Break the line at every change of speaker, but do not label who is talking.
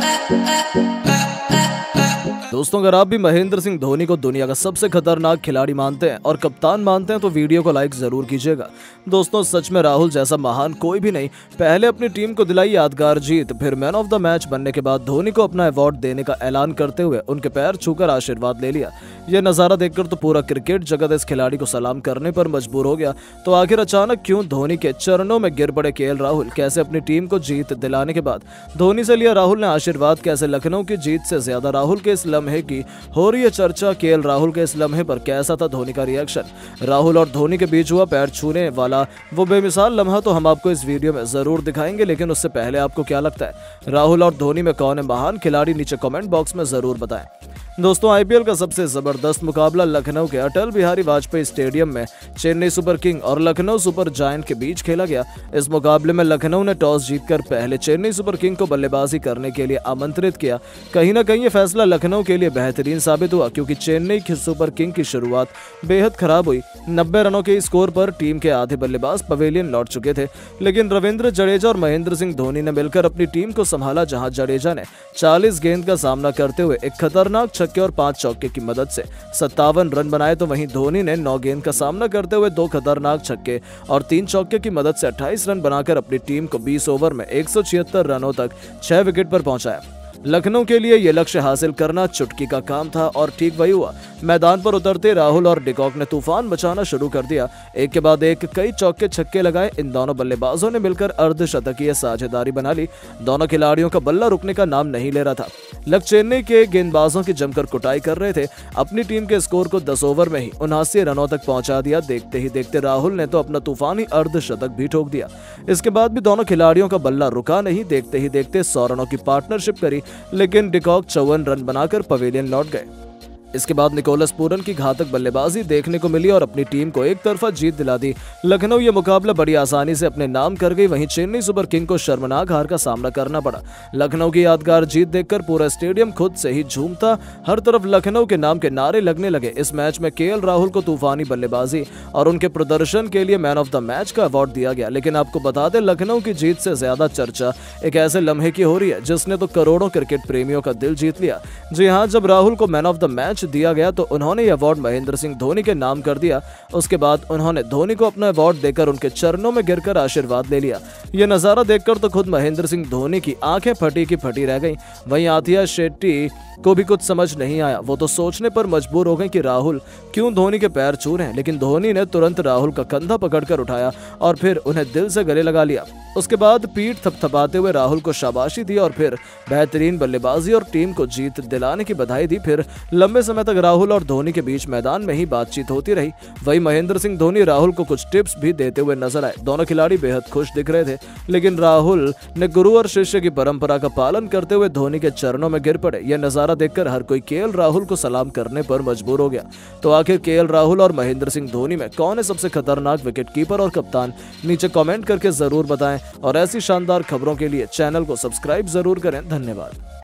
दोस्तों, अगर आप भी महेंद्र सिंह धोनी को दुनिया का सबसे खतरनाक खिलाड़ी मानते हैं और कप्तान मानते हैं तो वीडियो को लाइक जरूर कीजिएगा। दोस्तों, सच में राहुल जैसा महान कोई भी नहीं। पहले अपनी टीम को दिलाई यादगार जीत, फिर मैन ऑफ द मैच बनने के बाद धोनी को अपना अवार्ड देने का ऐलान करते हुए उनके पैर छूकर आशीर्वाद ले लिया। यह नजारा देखकर तो पूरा क्रिकेट जगत इस खिलाड़ी को सलाम करने पर मजबूर हो गया। तो आखिर अचानक क्यों धोनी के चरणों में गिर पड़े केएल राहुल? कैसे अपनी टीम को जीत दिलाने के बाद धोनी से लिया राहुल ने आशीर्वाद? कैसे लखनऊ की जीत से ज्यादा राहुल के इस लम्हे की हो रही है चर्चा? केएल राहुल के इस लम्हे पर कैसा था धोनी का रिएक्शन? राहुल और धोनी के बीच हुआ पैर छूने वाला वो बेमिसाल लम्हा तो हम आपको इस वीडियो में जरूर दिखाएंगे, लेकिन उससे पहले आपको क्या लगता है राहुल और धोनी में कौन है महान खिलाड़ी? नीचे कमेंट बॉक्स में जरूर बताएं। दोस्तों, आईपीएल का सबसे जबरदस्त मुकाबला लखनऊ के अटल बिहारी वाजपेयी स्टेडियम में चेन्नई सुपर किंग और लखनऊ सुपर जायंट के बीच खेला गया। इस मुकाबले में लखनऊ ने टॉस जीतकर पहले चेन्नई सुपर किंग को बल्लेबाजी करने के लिए आमंत्रित किया। कहीं ना कहीं ये फैसला लखनऊ के लिए बेहतरीन साबित हुआ, क्योंकि चेन्नई की सुपर किंग की शुरुआत बेहद खराब हुई। 90 रनों के स्कोर पर टीम के आधे बल्लेबाज पवेलियन लौट चुके थे, लेकिन रविंद्र जडेजा और महेंद्र सिंह धोनी ने मिलकर अपनी टीम को संभाला। जहां जडेजा ने 40 गेंद का सामना करते हुए एक खतरनाक छक्के और 5 चौके की मदद से 57 रन बनाए, तो वहीं धोनी ने 9 गेंद का सामना करते हुए 2 खतरनाक छक्के और 3 चौके की मदद से 28 रन बनाकर अपनी टीम को 20 ओवर में 176 रनों तक 6 विकेट पर पहुंचाया। लखनऊ के लिए यह लक्ष्य हासिल करना चुटकी का काम था और ठीक वही हुआ। मैदान पर उतरते राहुल और डिकॉक ने तूफान मचाना शुरू कर दिया। एक के बाद एक कई चौके छक्के लगाए। इन दोनों बल्लेबाजों ने मिलकर अर्धशतकीय साझेदारी बना ली। दोनों खिलाड़ियों का बल्ला रुकने का नाम नहीं ले रहा था। चेन्नई के गेंदबाजों की जमकर कुटाई कर रहे थे। अपनी टीम के स्कोर को 10 ओवर में ही 79 रनों तक पहुंचा दिया। देखते ही देखते राहुल ने तो अपना तूफानी अर्धशतक भी ठोक दिया। इसके बाद भी दोनों खिलाड़ियों का बल्ला रुका नहीं। देखते ही देखते 100 रनों की पार्टनरशिप करी, लेकिन डिकॉक 54 रन बनाकर पवेलियन लौट गए। इसके बाद निकोलस पूरन की घातक बल्लेबाजी देखने को मिली और अपनी टीम को एक तरफा जीत दिला दी। लखनऊ ये मुकाबला बड़ी आसानी से अपने नाम कर गई। वहीं चेन्नई सुपर किंग को शर्मनाक हार का सामना करना पड़ा। लखनऊ की यादगार जीत देखकर पूरा स्टेडियम खुद से ही झूमता। हर तरफ लखनऊ के नाम के नारे लगने लगे। इस मैच में केएल राहुल को तूफानी बल्लेबाजी और उनके प्रदर्शन के लिए मैन ऑफ द मैच का अवार्ड दिया गया। लेकिन आपको बता दें, लखनऊ की जीत से ज्यादा चर्चा एक ऐसे लम्हे की हो रही है जिसने तो करोड़ों क्रिकेट प्रेमियों का दिल जीत लिया। जी हाँ, जब राहुल को मैन ऑफ द मैच दिया गया तो उन्होंने यह अवार्ड महेंद्र सिंह धोनी के नाम कर दिया। उसके बाद उन्होंने धोनी को अपना अवार्ड देकर उनके चरणों में गिरकर आशीर्वाद ले लिया। यह नजारा देखकर तो खुद महेंद्र सिंह धोनी की आंखें फटी की फटी रह गईं। वहीं आथिया शेट्टी को भी कुछ समझ नहीं आया। वो तो सोचने पर मजबूर हो गए कि राहुल क्यों धोनी के पैर छू रहे हैं, लेकिन धोनी ने तुरंत राहुल का कंधा पकड़कर उठाया और फिर उन्हें दिल से गले लगा लिया। उसके बाद पीठ थपथपाते हुए राहुल को शाबाशी दी और फिर बेहतरीन बल्लेबाजी और टीम को जीत दिलाने की बधाई दी। फिर लंबे समय तक राहुल और धोनी के बीच मैदान में ही बातचीत होती रही। वहीं महेंद्र सिंह धोनी राहुल को कुछ टिप्स भी देते हुए नजर आए। दोनों खिलाड़ी बेहद खुश दिख रहे थे, लेकिन राहुल ने गुरु और शिष्य की परंपरा का पालन करते हुए धोनी के चरणों में गिर पड़े। यह नजारा देखकर हर कोई केएल राहुल को सलाम करने पर मजबूर हो गया। तो आखिर केएल राहुल और महेंद्र सिंह धोनी में कौन है सबसे खतरनाक विकेटकीपर और कप्तान? नीचे कमेंट करके जरूर बताएं और ऐसी शानदार खबरों के लिए चैनल को सब्सक्राइब जरूर करें। धन्यवाद।